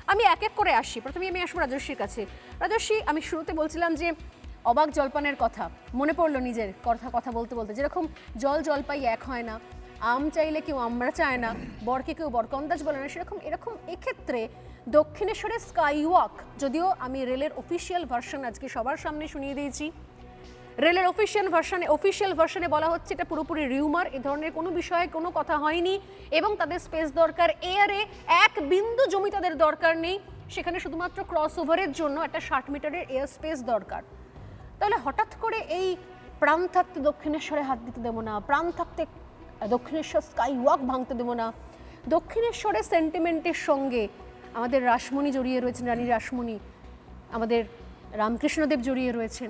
আমি এক এক করে আসি। প্রথমে আমি আসবো রাজস্বীর কাছে। রাজস্বী, আমি শুরুতে বলছিলাম যে অবাক জলপানের কথা মনে পড়লো নিজের কথা বলতে বলতে, যেরকম জলপাই এক হয় না, আম চাইলে কেউ আমরা চায় না, বরকে কেউ বরকন্দাজ বলে না, সেরকম এক্ষেত্রে দক্ষিণেশ্বরের স্কাই ওয়াক, যদিও আমি রেলের অফিসিয়াল ভার্সন আজকে সবার সামনে শুনিয়ে দিয়েছি, রেলের অফিসিয়াল ভার্সনে বলা হচ্ছে এটা পুরোপুরি রিউমার, এ ধরনের কোনো বিষয়ে কোনো কথা হয়নি এবং তাদের স্পেস দরকার, এয়ারে এক বিন্দু জমি তাদের দরকার নেই, সেখানে শুধুমাত্র ক্রস ওভারের জন্য একটা 60 মিটারের এয়ার স্পেস দরকার। তাহলে হঠাৎ করে এই প্রাণ থাকতে দক্ষিণেশ্বরে হাত দিতে দেবো না, প্রাণ থাকতে দক্ষিণেশ্বর স্কাই ওয়াক ভাঙতে দেবো না, দক্ষিণেশ্বরের সেন্টিমেন্টের সঙ্গে আমাদের রাসমণি জড়িয়ে রয়েছেন, রানী রাসমণি, আমাদের রামকৃষ্ণদেব জড়িয়ে রয়েছেন,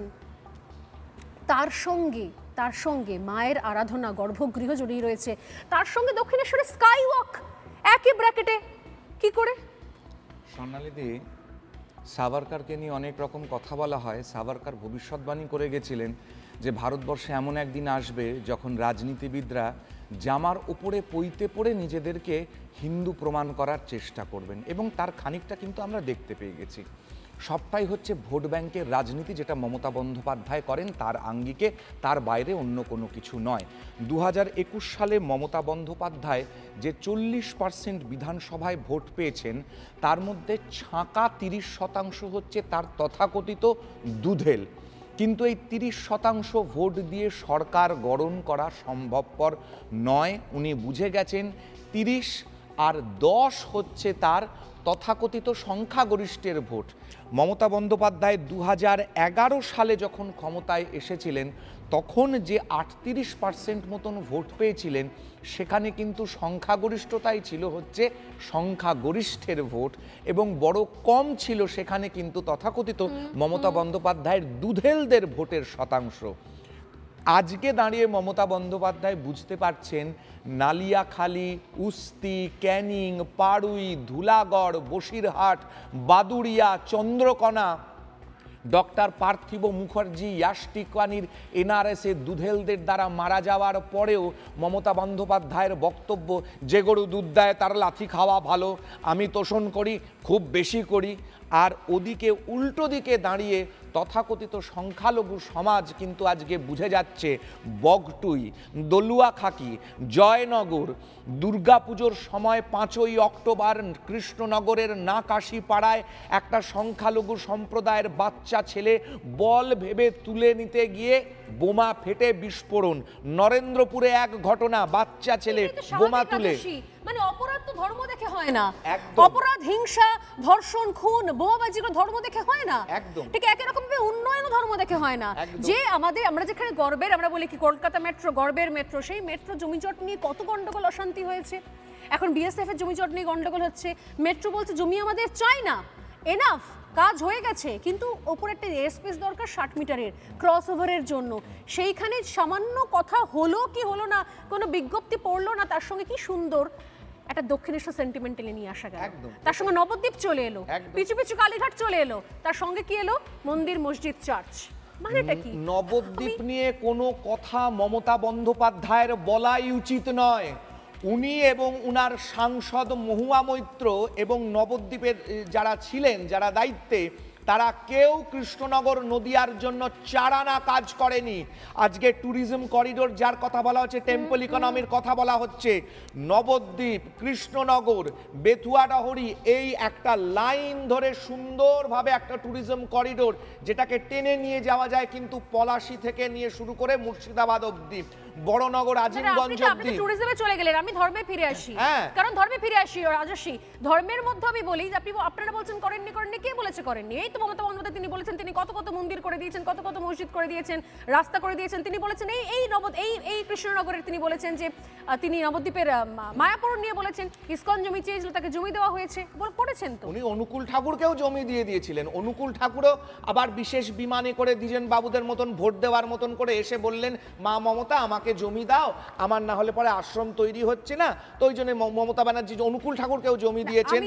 তার সঙ্গে মায়ের আরাধনা গর্ভগৃহ জড়িয়ে রয়েছে, তার সঙ্গে দক্ষিণেশ্বরের স্কাই ওয়াক, একই ব্র্যাকেটে কি করে? সোনালিদি, সাভারকারকে নিয়ে অনেক রকম কথা বলা হয়। সাভারকার ভবিষ্যৎবাণী করে গেছিলেন যে ভারতবর্ষে এমন একদিন আসবে যখন রাজনীতিবিদরা জামার উপরে পইতে পড়ে নিজেদেরকে হিন্দু প্রমাণ করার চেষ্টা করবেন, এবং তার খানিকটা কিন্তু আমরা দেখতে পেয়ে গেছি। সবটাই হচ্ছে ভোট ব্যাংকের রাজনীতি, যেটা মমতা বন্দ্যোপাধ্যায় করেন তার আঙ্গিকে, তার বাইরে অন্য কোনো কিছু নয়। 2021 সালে মমতা বন্দ্যোপাধ্যায় যে 40% বিধানসভায় ভোট পেয়েছেন, তার মধ্যে ছাঁকা 30% হচ্ছে তার তথাকথিত দুধেল। কিন্তু এই 30% ভোট দিয়ে সরকার গঠন করা সম্ভবপর নয়। উনি বুঝে গেছেন 30 আর 10 হচ্ছে তার তথাকথিত সংখ্যাগরিষ্ঠের ভোট। মমতা বন্দ্যোপাধ্যায় 2011 সালে যখন ক্ষমতায় এসেছিলেন, তখন যে 38% মতন ভোট পেয়েছিলেন, সেখানে কিন্তু সংখ্যাগরিষ্ঠতাই ছিল হচ্ছে সংখ্যাগরিষ্ঠের ভোট, এবং বড় কম ছিল সেখানে কিন্তু তথাকথিত মমতা বন্দ্যোপাধ্যায়ের দুধেলদের ভোটের শতাংশ। আজকে দাঁড়িয়ে মমতা বন্দ্যোপাধ্যায় বুঝতে পারছেন নালিয়াখালী, উস্তি, ক্যানিং, পাড়ুই, ধুলাগড়, বসিরহাট, বাদুড়িয়া, চন্দ্রকোনা, ডক্টর পার্থিব মুখার্জি, ইয়াসটিকানির এনআরএসে দুধেলদের দ্বারা মারা যাওয়ার পরেও মমতা বন্দ্যোপাধ্যায়ের বক্তব্য, যে গরু দুধ দেয় তার লাথি খাওয়া ভালো, আমি তোষণ করি, খুব বেশি করি। আর ওদিকে উল্টো দিকে দাঁড়িয়ে তথাকথিত সংখ্যালঘু সমাজ কিন্তু আজকে বুঝে যাচ্ছে বগটুই, দলুয়াখাকি, জয়নগর, দুর্গাপুজোর সময় 5ই অক্টোবর কৃষ্ণনগরের নাকাশিপাড়ায় একটা সংখ্যালঘু সম্প্রদায়ের বাচ্চা ছেলে বল ভেবে তুলে নিতে গিয়ে বোমা ফেটে বিস্ফোরণ। নরেন্দ্রপুরে এক ঘটনা, বাচ্চা ছেলে বোমা তুলে, মানে অপরাধ তো ধর্ম দেখে হয় না, অপরাধ, হিংসা, ধর্ষণ, খুন, বোমাবাজিগুলো ধর্ম দেখে হয় না, ঠিক একই রকম ভাবে উন্নয়ন ধর্ম দেখে হয় না। যে আমরা যেখানে গর্বের, আমরা বলি কি কলকাতা মেট্রো গর্বের মেট্রো, সেই মেট্রো জমিজট নিয়ে কত গন্ডগোল অশান্তি হয়েছে, এখন বিএসএফ এর জমিজট নিয়ে গন্ডগোল হচ্ছে, মেট্রো বলছে জমি আমাদের চাই না, এনাফ, কাজ হয়ে গেছে, কিন্তু ওপরে একটা এয়ার স্পেস দরকার 60 মিটারের ক্রস ওভারের জন্য, সেইখানে সামান্য কথা হলো কি হলো না, কোনো বিজ্ঞপ্তি পড়লো না, তার সঙ্গে কি সুন্দর একটা দক্ষিণেশ্বর সেন্টিমেন্ট টেনে নিয়ে আসা গেল, তার সঙ্গে নবদ্বীপ চলে এলো, পিছু পিছু কালীঘাট চলে এলো, তার সঙ্গে কি এলো, মন্দির, মসজিদ, চার্চ। মানেটা কি? নবদ্বীপ নিয়ে কোনো কথা মমতা বন্দ্যোপাধ্যায়ের বলাই উচিত নয়। উনি এবং উনার সাংসদ মহুয়া মৈত্র এবং নবদ্বীপের যারা ছিলেন, যারা দায়িত্বে, তারা কেউ কৃষ্ণনগর নদিয়ার জন্য চারানা কাজ করেনি। আজকে ট্যুরিজম করিডোর যার কথা বলা হচ্ছে, টেম্পল ইকোনমির কথা বলা হচ্ছে, নবদ্বীপ, কৃষ্ণনগর, বেথুয়াডহরি, এই একটা লাইন ধরে সুন্দরভাবে একটা ট্যুরিজম করিডোর, যেটাকে টেনে নিয়ে যাওয়া যায় কিন্তু পলাশী থেকে নিয়ে শুরু করে মুর্শিদাবাদ অবধি, বড়নগর, আজিমগঞ্জ অবধি। ট্যুরিজমে চলে গেলেন, আমি ধর্মে ফিরে আসি, কারণ ধর্মে ফিরে আসি। রাজস্বী, ধর্মের মধ্যে আমি বলি, আপনারা বলছেন করেননি, কে বলেছে করেননি? এই তো মমতা বন্দ্যোপাধ্যায়, তিনি বলেছেন তিনি কত কত মন্দির করে দিয়েছেন, কত কত মসজিদ করে দিয়েছেন, রাস্তা করে দিয়েছেন, তিনি বলেছেন এই কৃষ্ণনগরের, তিনি বলেছেন যে তিনি নবদ্বীপের মায়াপুর নিয়ে বলেছেন ইসকন জমি চেয়েছিল, তাকে জমি দেওয়া হয়েছে, করেছেন তো। উনি অনুকূল ঠাকুরকেও জমি দিয়ে দিয়েছিলেন। অনুকূল ঠাকুরও আবার বিশেষ বিমানে করে দ্বিজেন বাবুদের মতন ভোট দেওয়ার মতন করে এসে বললেন, মা মমতা আমাকে জমি দাও, আমার না হলে পরে আশ্রম তৈরি হচ্ছে না, তো ওই জন্য মমতা ব্যানার্জি অনুকূল ঠাকুরকেও জমি দিয়েছেন।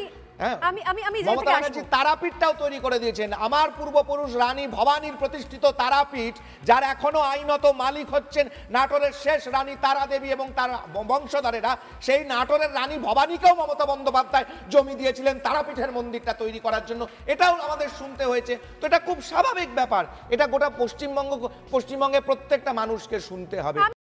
মমতা ব্যানার্জি তারাপীঠটাও তৈরি করে দিয়েছেন। আমার পূর্বপুরুষ রানী ভবানীর প্রতিষ্ঠিত তারাপীঠ, যার এখনো আইনত মালিক হচ্ছেন নাটোরের শেষ রানী তারা দেবী এবং তার বংশধরেরা সেই নাটোরের রানী ভবানীকেও মমতা বন্দ্যোপাধ্যায় জমি দিয়েছিলেন তারাপীঠের মন্দিরটা তৈরি করার জন্য, এটাও আমাদের শুনতে হয়েছে। তো এটা খুব স্বাভাবিক ব্যাপার, এটা গোটা পশ্চিমবঙ্গে প্রত্যেকটা মানুষকে শুনতে হবে।